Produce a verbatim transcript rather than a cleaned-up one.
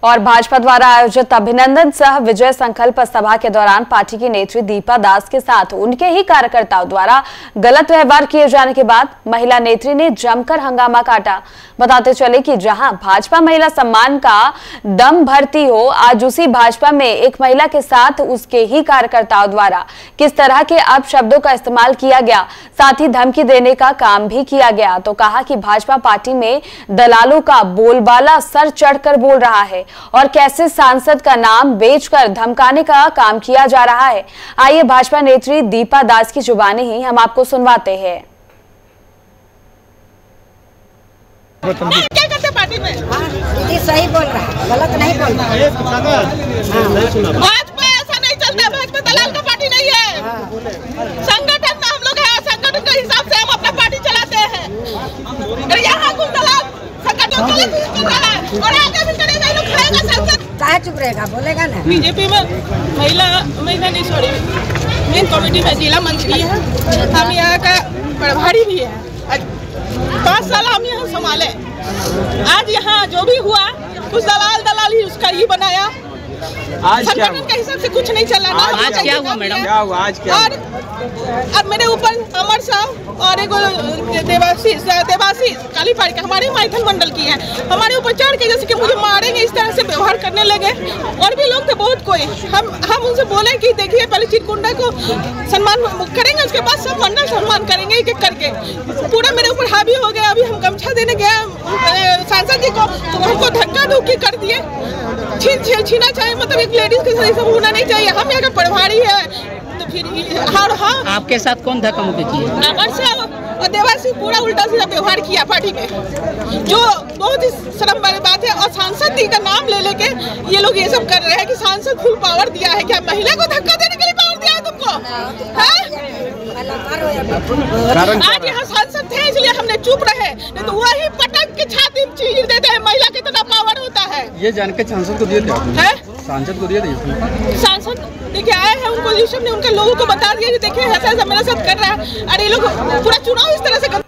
और भाजपा द्वारा आयोजित अभिनंदन सह विजय संकल्प सभा के दौरान पार्टी की नेत्री दीपा दास के साथ उनके ही कार्यकर्ताओं द्वारा गलत व्यवहार किए जाने के बाद महिला नेत्री ने जमकर हंगामा काटा। बताते चले कि जहां भाजपा महिला सम्मान का दम भरती हो, आज उसी भाजपा में एक महिला के साथ उसके ही कार्यकर्ताओं द्वारा किस तरह के अपशब्दों का इस्तेमाल किया गया, साथ ही धमकी देने का काम भी किया गया। तो कहा कि भाजपा पार्टी में दलालों का बोलबाला सर चढ़कर बोल रहा है और कैसे सांसद का नाम बेचकर धमकाने का काम किया जा रहा है। आइए भाजपा नेत्री दीपा दास की जुबानी ही हम आपको सुनवाते हैं। क्या करते पार्टी में? दीदी सही बोल रहा है, गलत नहीं बोल रहा है। भाजपा ऐसा नहीं चलता, भाजपा दलाल का पार्टी नहीं है। संगठन में हम लोग है, संगठन के हिसाब से हम अपना पार्टी चलाते हैं। यहाँ कुछ दलाल संगठन गलत कर रहा है और आगे भी करेगा, लोग खाएगा संसद। काहे चुप रहेगा, बोलेगा ना। बीजेपी में महिला महिला नहीं सॉरी मेन कमेटी में जिला मंत्री है, हम यहाँ का प्रभारी भी है। पाँच साल हम यहाँ संभाले। आज यहाँ जो भी हुआ कुछ दलाल दलाल ही उसका ही बनाया। आज क्या संगठन के हिसाब से कुछ नहीं चला। आज, आज क्या हुआ मैडम? क्या हुआ आज क्या? और अब मेरे ऊपर अमर साहब और एक देवाशीष देवाशीष कालीपाड़ी का हमारे मैथन मंडल की है, हमारे ऊपर चढ़ के जैसे कि मुझे मारेंगे इस तरह से व्यवहार करने लगे। और भी लोग थे बहुत कोई। हम हम उनसे बोले कि देखिए पहले चिरकुंडा को सम्मान करेंगे, उसके बाद सब मंडल सम्मान करेंगे एक एक करके। पूरा मेरे ऊपर हावी हो गया। अभी हम गमछा देने गए सांसद जी को तो हमको धक्का धुक्की कर दिए। छीन छीन छीना चाहिए, मतलब एक लेडीज के साथ सब होना नहीं चाहिए। हम यहाँ का प्रभारी है तो फिर हाँ हाँ आपके साथ कौन धक्का मुक्की किया? अमर साहब और देवासी पूरा उल्टा सीधा व्यवहार किया पार्टी में, जो बहुत ही शर्म वाली बात है। और सांसद जी का नाम ले लेके ये लोग ये सब कर रहे हैं कि सांसद फुल पावर दिया है। क्या महिला को धक्का देने के लिए पावर दिया है तुमको? आज यहाँ सांसद थे इसलिए हमने चुप रहे, नहीं तो वही पटक के छाती में चीर देते हैं। महिला के इतना पावर होता है। ये जान के सांसद को दिए थे, सांसद को दिए थे। सांसद देखिए आए हैं, उनको ने उनके लोगों को बता दिया कि देखिए ऐसा ऐसा मेरे साथ कर रहा है। अरे ये लोग पूरा चुनाव इस तरह से